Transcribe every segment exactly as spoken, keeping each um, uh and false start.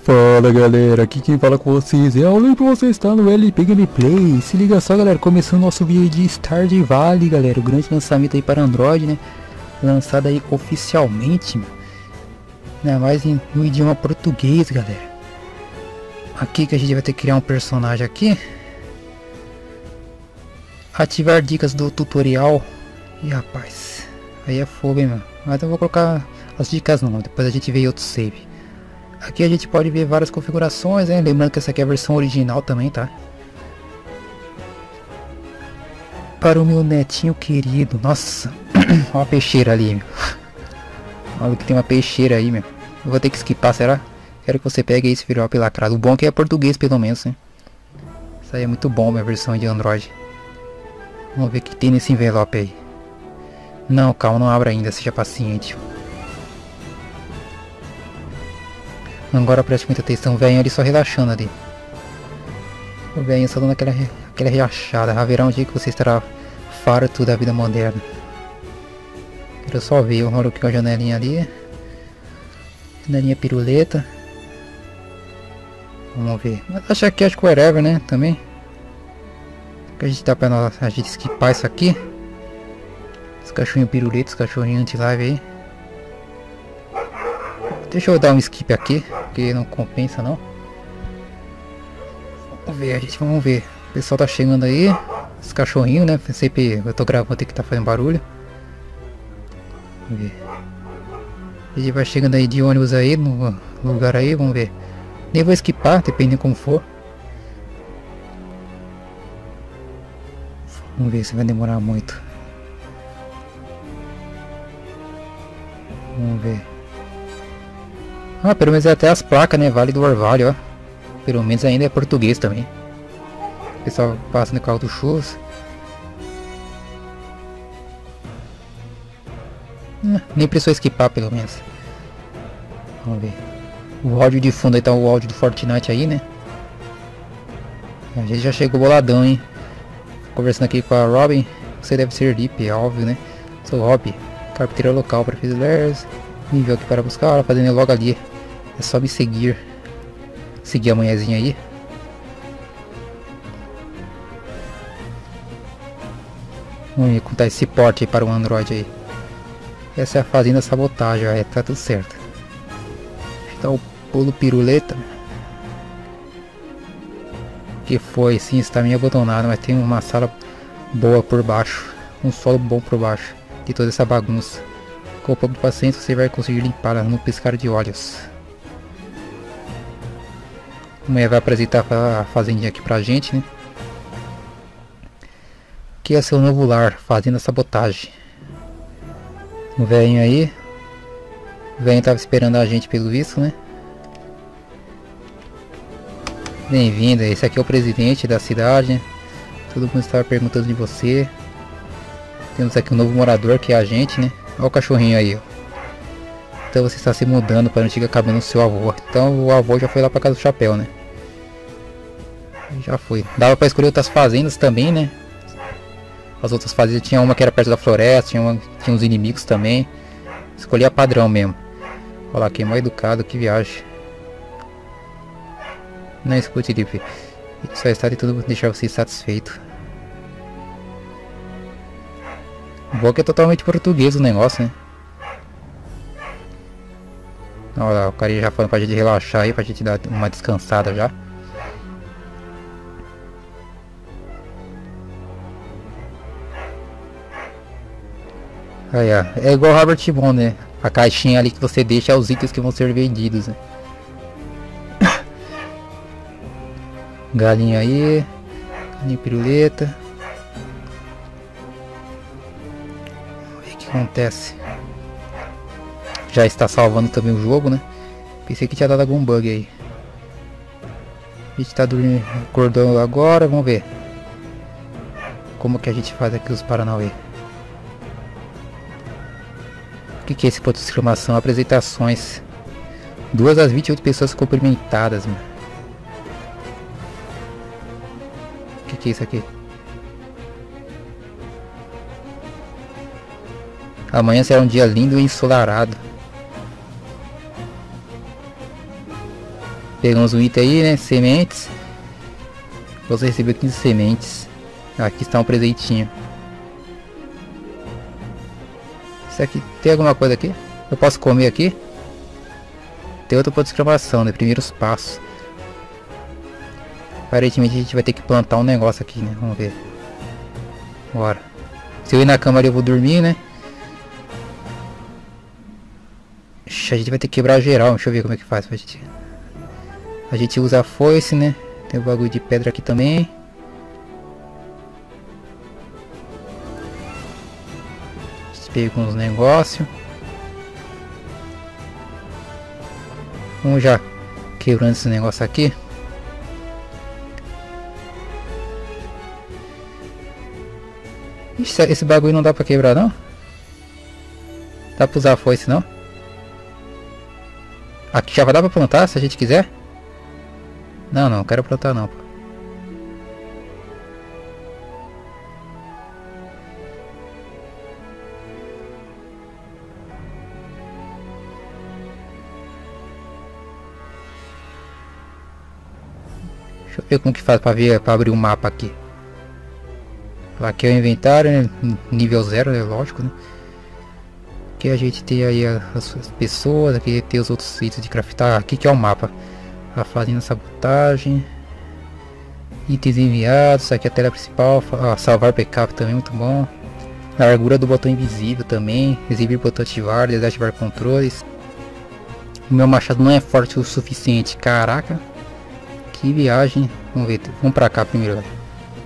Fala galera, aqui quem fala com vocês é o Lembro, você está no L P Gameplay. Se liga só galera, começando nosso vídeo de Stardew Valley, galera, o grande lançamento aí para Android, né? Lançado aí oficialmente, ainda mais em, no idioma português, galera. Aqui que a gente vai ter que criar um personagem aqui. Ativar dicas do tutorial. E rapaz, aí é fogo, hein, mano. Mas eu vou colocar as dicas não, depois a gente vê outro save. Aqui a gente pode ver várias configurações, né? Lembrando que essa aqui é a versão original também, tá? Para o meu netinho querido. Nossa, olha uma peixeira ali, meu. Olha que tem uma peixeira aí, meu. Eu vou ter que skipar, será? Quero que você pegue esse filho lacrado. O bom é que é português, pelo menos, né? Isso aí é muito bom, minha versão de Android. Vamos ver o que tem nesse envelope aí. Não, calma, não abra ainda, seja paciente. Agora preste muita atenção, o velhinho ali só relaxando ali. O velhinho só dando aquela, aquela relaxada. Haverá um dia que você estará farto da vida moderna. Quero só ver, eu rolo aqui com a janelinha ali. Janelinha piruleta. Vamos ver. Mas acho que acho que whatever, né? Também. Que a gente dá pra nós, a gente skipar isso aqui. Os cachorrinhos piruletos, os cachorrinhos anti-live aí. Deixa eu dar um skip aqui, porque não compensa não. Vamos ver, a gente vamos ver. O pessoal tá chegando aí. Os cachorrinhos, né? Sempre eu tô gravando, vou ter que estar tá fazendo barulho. Vamos ver. A gente vai chegando aí de ônibus aí no lugar aí, vamos ver. Nem vou skipar, dependendo como for. Vamos ver se vai demorar muito. Vamos ver. Ah, pelo menos é até as placas, né? Vale do Orvalho, ó. Pelo menos ainda é português também. O pessoal passa no carro do churros. Ah, nem precisou esquipar, pelo menos. Vamos ver. O áudio de fundo aí tá o áudio do Fortnite aí, né? A gente já chegou boladão, hein? Conversando aqui com a Robin. Você deve ser Lip, é óbvio, né? Sou Rob, carpinteiro local para Fizzlers. Nível aqui para buscar, ela fazendo logo ali. É só me seguir. Seguir a manhãzinha aí. Vamos contar esse porte aí para o Android aí. Essa é a fazenda sabotagem, ó, é, tá tudo certo. Está o pulo piruleta. Que foi, sim, está meio abandonado, mas tem uma sala boa por baixo. Um solo bom por baixo de toda essa bagunça. Com um pouco de paciência você vai conseguir limpá-la no piscar de olhos. Amanhã vai apresentar a fazendinha aqui pra gente, né? Que é seu novo lar, fazenda sabotagem. O velhinho aí. O velhinho tava esperando a gente pelo visto, né? Bem-vindo, esse aqui é o presidente da cidade, né? Todo mundo estava perguntando de você. Temos aqui um novo morador que é a gente, né? Olha o cachorrinho aí, ó. Então você está se mudando para a antiga cabana do seu avô. Então o avô já foi lá para casa do chapéu, né? Já foi. Dava para escolher outras fazendas também, né? As outras fazendas tinha uma que era perto da floresta, tinha, uma, tinha uns inimigos também. Escolhia padrão mesmo. Olha lá, quem é mais educado, que viagem. Não escute, Lipe. Só está de tudo deixar você satisfeito. O bom é que é totalmente português o negócio, né? Olha lá, o cara já falando pra gente relaxar aí, pra gente dar uma descansada já. Aí, ó, é igual Robert Bond, né? A caixinha ali que você deixa é os itens que vão ser vendidos, né? Galinha aí. Galinha piruleta. Acontece. Já está salvando também o jogo, né? Pensei que tinha dado algum bug aí. A gente tá dormindo, acordando agora, vamos ver como que a gente faz aqui os Paranauê. O que que é esse ponto de exclamação? Apresentações. Duas das vinte e oito pessoas cumprimentadas, mano. O que que é isso aqui? Amanhã será um dia lindo e ensolarado. Pegamos um item aí, né? Sementes. Você recebeu quinze sementes. Aqui está um presentinho. Isso aqui, tem alguma coisa aqui? Eu posso comer aqui? Tem outro ponto de exclamação, né? Primeiros passos. Aparentemente a gente vai ter que plantar um negócio aqui, né? Vamos ver. Bora. Se eu ir na cama ali eu vou dormir, né? Ixi, a gente vai ter que quebrar geral. Deixa eu ver como é que faz pra gente. A gente usa a foice, né? Tem o bagulho de pedra aqui também. A gente pega uns negócios. Vamos já quebrando esse negócio aqui. Ixi, esse bagulho não dá pra quebrar não? Dá pra usar a foice não? Aqui já vai dar pra plantar se a gente quiser? Não, não, quero plantar não, pô. Deixa eu ver como que faz pra ver, pra abrir o mapa aqui. Aqui é o inventário, né? Nível zero, é lógico, né? Aqui a gente tem aí as pessoas, aqui tem os outros itens de craftar. Aqui que é o mapa. A fazenda sabotagem. Itens enviados, aqui é a tela principal. Ah, salvar backup também, muito bom. Largura do botão invisível também. Exibir botão ativar, desativar controles. O meu machado não é forte o suficiente, caraca. Que viagem. Vamos ver, vamos pra cá primeiro, galera.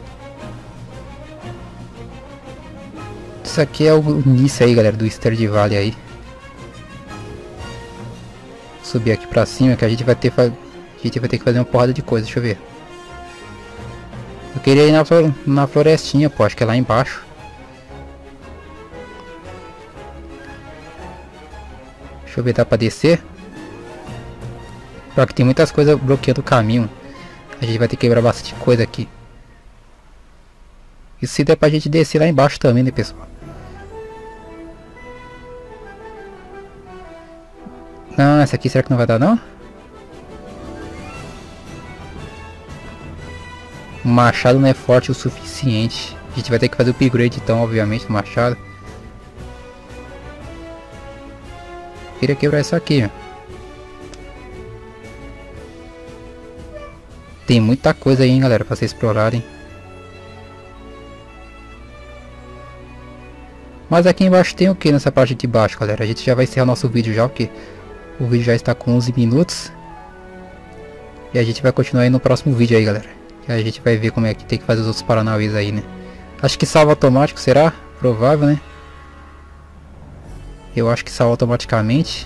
Isso aqui é o início aí, galera, do Stardew Valley aí. Vou subir aqui pra cima que a gente vai ter a gente vai ter que fazer uma porrada de coisa, deixa eu ver. Eu queria ir na, flor... na florestinha, pô, acho que é lá embaixo. Deixa eu ver, dá pra descer? Só que tem muitas coisas bloqueando o caminho. A gente vai ter que quebrar bastante coisa aqui. E se der pra gente descer lá embaixo também, né, pessoal? Não, essa aqui será que não vai dar não? O machado não é forte o suficiente. A gente vai ter que fazer o upgrade então, obviamente, do machado. Queria quebrar isso aqui, ó. Tem muita coisa aí, hein, galera, pra vocês explorarem. Mas aqui embaixo tem o que nessa parte de baixo, galera? A gente já vai encerrar nosso vídeo já, porque o vídeo já está com onze minutos. E a gente vai continuar aí no próximo vídeo aí, galera. E a gente vai ver como é que tem que fazer os outros paranauês aí, né? Acho que salva automático, será? Provável, né? Eu acho que salva automaticamente.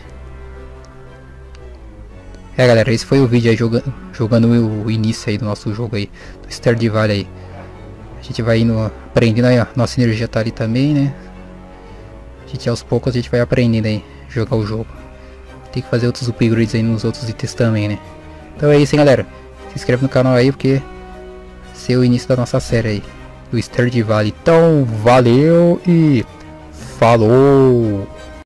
É, galera, esse foi o vídeo aí jogando, jogando o início aí do nosso jogo aí, do Stardew Valley aí. A gente vai indo, aprendendo aí, ó, nossa energia tá ali também, né? A gente aos poucos a gente vai aprendendo aí, jogar o jogo. Tem que fazer outros upgrades aí nos outros itens também, né? Então é isso, hein, galera. Se inscreve no canal aí, porque esse é o início da nossa série aí, do Stardew Valley. Então, valeu e falou!